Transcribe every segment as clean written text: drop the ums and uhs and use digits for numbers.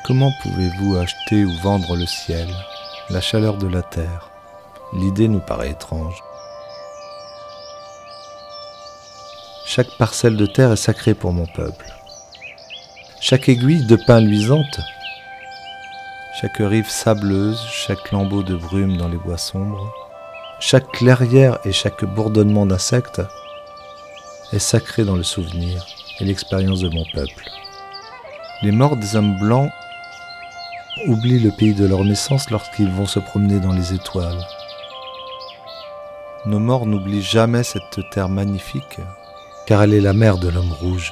Comment pouvez-vous acheter ou vendre le ciel, la chaleur de la terre? L'idée nous paraît étrange. Chaque parcelle de terre est sacrée pour mon peuple. Chaque aiguille de pin luisante, chaque rive sableuse, chaque lambeau de brume dans les bois sombres, chaque clairière et chaque bourdonnement d'insectes est sacré dans le souvenir et l'expérience de mon peuple. Les morts des hommes blancs oublient le pays de leur naissance lorsqu'ils vont se promener dans les étoiles. Nos morts n'oublient jamais cette terre magnifique, car elle est la mère de l'homme rouge.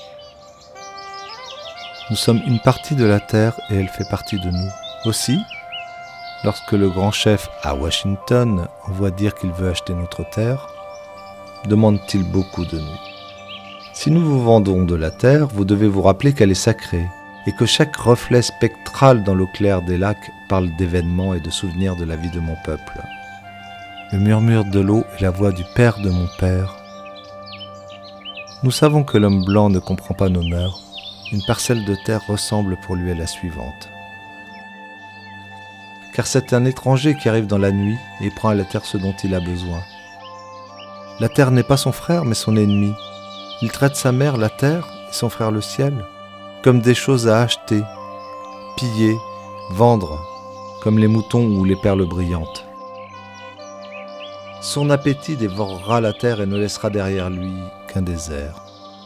Nous sommes une partie de la terre et elle fait partie de nous. Aussi, lorsque le grand chef à Washington envoie dire qu'il veut acheter notre terre, demande-t-il beaucoup de nous. Si nous vous vendons de la terre, vous devez vous rappeler qu'elle est sacrée et que chaque reflet spectral dans l'eau claire des lacs parle d'événements et de souvenirs de la vie de mon peuple. Le murmure de l'eau est la voix du père de mon père. Nous savons que l'homme blanc ne comprend pas nos mœurs. Une parcelle de terre ressemble pour lui à la suivante. Car c'est un étranger qui arrive dans la nuit et prend à la terre ce dont il a besoin. La terre n'est pas son frère, mais son ennemi. Il traite sa mère, la terre, et son frère, le ciel, comme des choses à acheter, piller, vendre, comme les moutons ou les perles brillantes. Son appétit dévorera la terre et ne laissera derrière lui qu'un désert.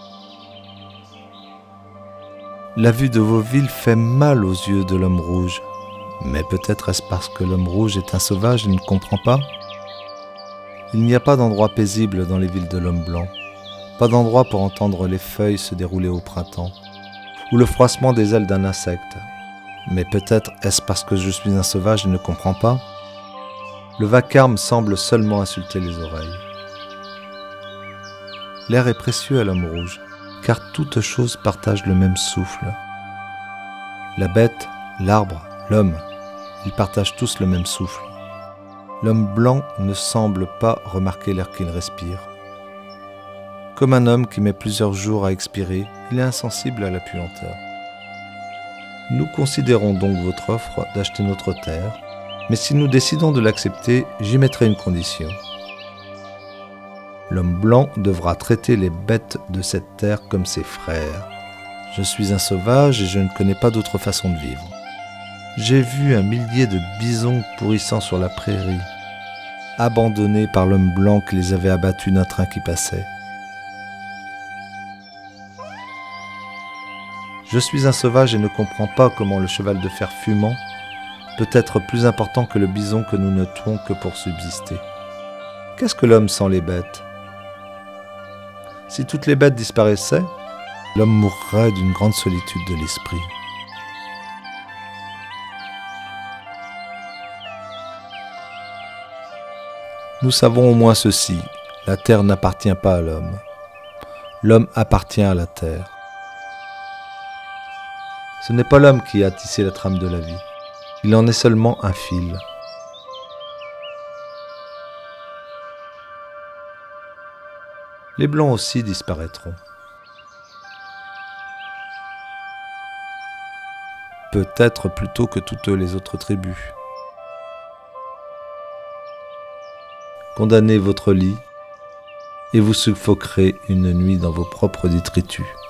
La vue de vos villes fait mal aux yeux de l'homme rouge. Mais peut-être est-ce parce que l'homme rouge est un sauvage et ne comprend pas? Il n'y a pas d'endroit paisible dans les villes de l'homme blanc. Pas d'endroit pour entendre les feuilles se dérouler au printemps, ou le froissement des ailes d'un insecte. Mais peut-être est-ce parce que je suis un sauvage et ne comprends pas? Le vacarme semble seulement insulter les oreilles. L'air est précieux à l'homme rouge, car toute chose partage le même souffle. La bête, l'arbre, l'homme, ils partagent tous le même souffle. L'homme blanc ne semble pas remarquer l'air qu'il respire. Comme un homme qui met plusieurs jours à expirer, il est insensible à la puanteur. Nous considérons donc votre offre d'acheter notre terre, mais si nous décidons de l'accepter, j'y mettrai une condition. L'homme blanc devra traiter les bêtes de cette terre comme ses frères. Je suis un sauvage et je ne connais pas d'autre façon de vivre. J'ai vu un millier de bisons pourrissant sur la prairie, abandonnés par l'homme blanc qui les avait abattus d'un train qui passait. Je suis un sauvage et ne comprends pas comment le cheval de fer fumant peut être plus important que le bison que nous ne tuons que pour subsister. Qu'est-ce que l'homme sans les bêtes? Si toutes les bêtes disparaissaient, l'homme mourrait d'une grande solitude de l'esprit. Nous savons au moins ceci, la terre n'appartient pas à l'homme. L'homme appartient à la terre. Ce n'est pas l'homme qui a tissé la trame de la vie. Il en est seulement un fil. Les blancs aussi disparaîtront. Peut-être plus tôt que toutes les autres tribus. Condamnez votre lit et vous suffoquerez une nuit dans vos propres détritus.